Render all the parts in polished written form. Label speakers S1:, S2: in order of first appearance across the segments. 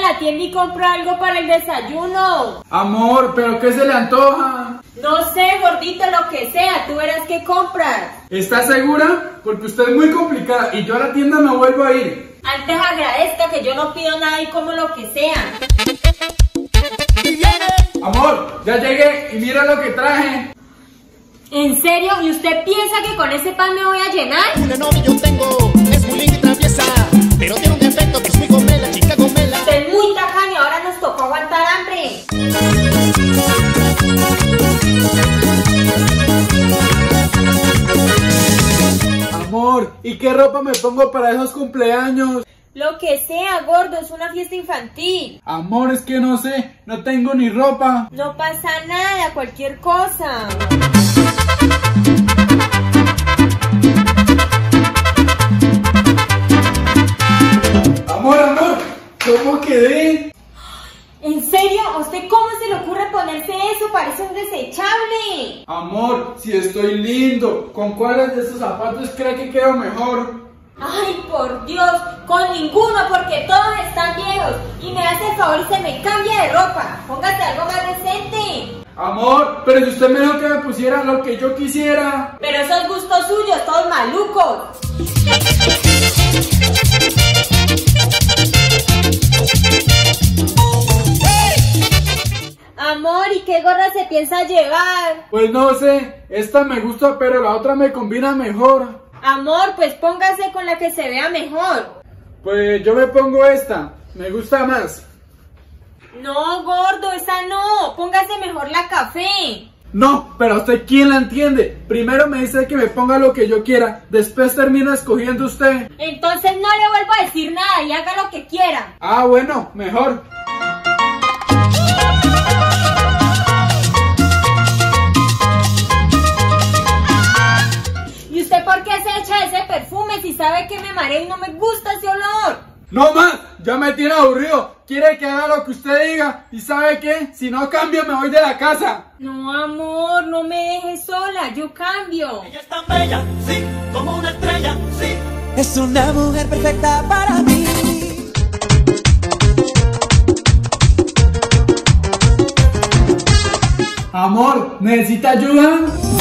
S1: la tienda y compro algo para el desayuno.
S2: Amor, ¿pero qué se le antoja?
S1: No sé, gordito, lo que sea, tú verás qué compras.
S2: ¿Está segura? Porque usted es muy complicada y yo a la tienda me vuelvo a ir.
S1: Antes agradezca que yo no pido nada y como lo que sea.
S2: Amor, ya llegué y mira lo que traje.
S1: ¿En serio? ¿Y usted piensa que con ese pan me voy a llenar?
S3: Una novia yo tengo, es muy linda y traviesa, pero tiene un defecto que es muy gomela, chica gomela.
S1: Usted es muy tacaño, ahora nos tocó aguantar hambre.
S2: Amor, ¿y qué ropa me pongo para esos cumpleaños?
S1: Lo que sea, gordo, es una fiesta infantil.
S2: Amor, es que no sé, no tengo ni ropa.
S1: No pasa nada, cualquier cosa.
S2: Amor, ¿cómo quedé?
S1: ¿En serio? ¿A usted cómo se le ocurre ponerse eso? Parece un desechable.
S2: Amor, si estoy lindo, ¿con cuáles de estos zapatos cree que quedo mejor?
S1: Ay, por Dios, con ninguno porque todos están viejos. Y me hace el favor y se me cambia de ropa. Póngase algo más decente.
S2: Amor, pero si usted me dijo que me pusiera lo que yo quisiera.
S1: Pero esos gustos suyos, todos malucos. Amor, ¿y qué gorra se piensa llevar?
S2: Pues no sé, esta me gusta pero la otra me combina mejor.
S1: Amor, pues póngase con la que se vea mejor.
S2: Pues yo me pongo esta, me gusta más.
S1: No, gordo, esa no. Póngase mejor la café.
S2: No, pero ¿a usted quién la entiende? Primero me dice que me ponga lo que yo quiera, después termina escogiendo usted.
S1: Entonces no le vuelvo a decir nada y haga lo que quiera.
S2: Ah, bueno, mejor.
S1: ¿Y usted por qué se echa ese perfume si sabe que me mareo y no me gusta ese olor?
S2: No más, ya me tiene aburrido. Quiere que haga lo que usted diga. ¿Y sabe qué? Si no cambio me voy de la casa.
S1: No, amor, no me dejes sola, yo cambio.
S3: Ella es tan bella, sí, como una estrella, sí. Es una mujer perfecta para mí.
S2: Amor, ¿necesita ayuda?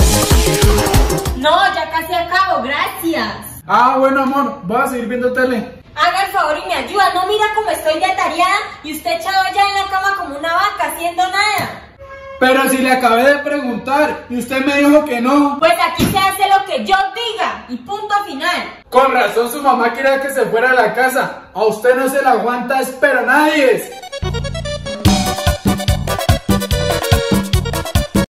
S1: No, ya casi acabo, gracias.
S2: Ah, bueno, amor, voy a seguir viendo tele.
S1: Haga el favor y me ayuda, no mira cómo estoy de atareada y usted echado allá en la cama como una vaca haciendo nada.
S2: Pero si le acabé de preguntar y usted me dijo que no.
S1: Pues aquí se hace lo que yo diga y punto final.
S2: Con razón su mamá quería que se fuera a la casa. A usted no se la aguanta, pero nadie es.